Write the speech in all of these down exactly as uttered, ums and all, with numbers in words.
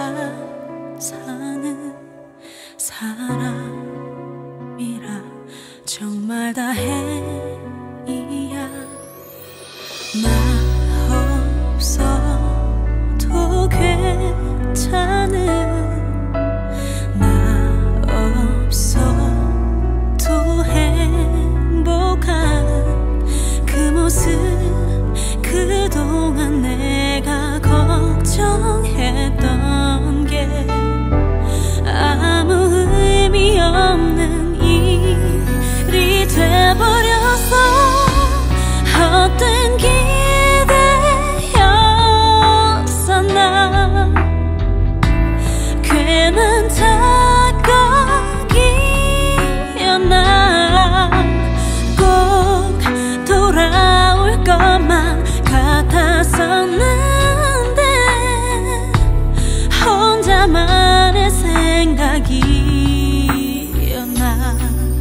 사는 사람이라 정말 다행이야. 나 없어도 괜찮은, 나 없어도 행복한 그 모습, 그동안 내가 걱정했던 게 아무 의미 없는 일이 돼버렸어. 헛된 기대였었나. 괜한 착각이었나. 꼭 돌아올 것만 같았었는데 혼자만의 생각이었나.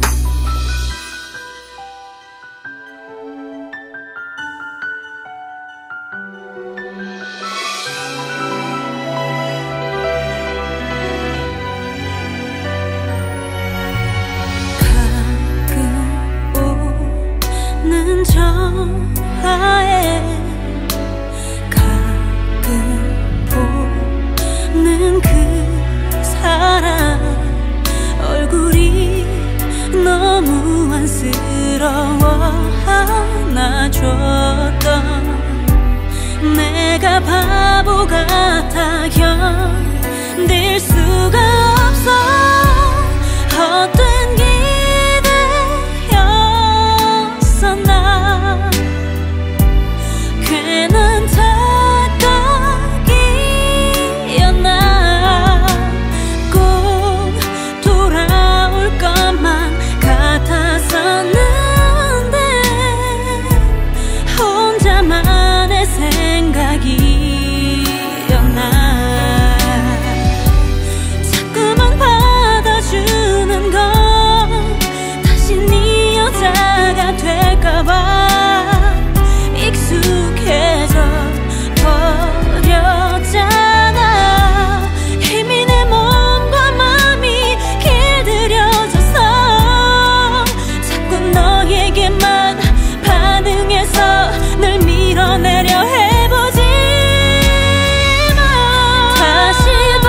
가끔 오는 전화에 보는 그 사람 얼굴이 너무 안쓰러워 안아줬던 내가 바보 같아 견딜 수가 없어. 헛된 기대였었나. 괜한 혼자만의 생각이었나. 자꾸만 받아주는 건 다시 네 여자가 될까봐 익숙해져 버렸잖아. 이미 내 몸과 맘이 길들여져서 자꾸 너에게만 반응해서 널 밀어내려 해보지만 다시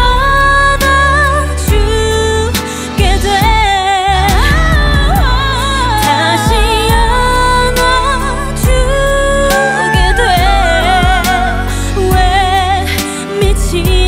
받아주게 돼. 다시 안아주게 돼. 왜 미친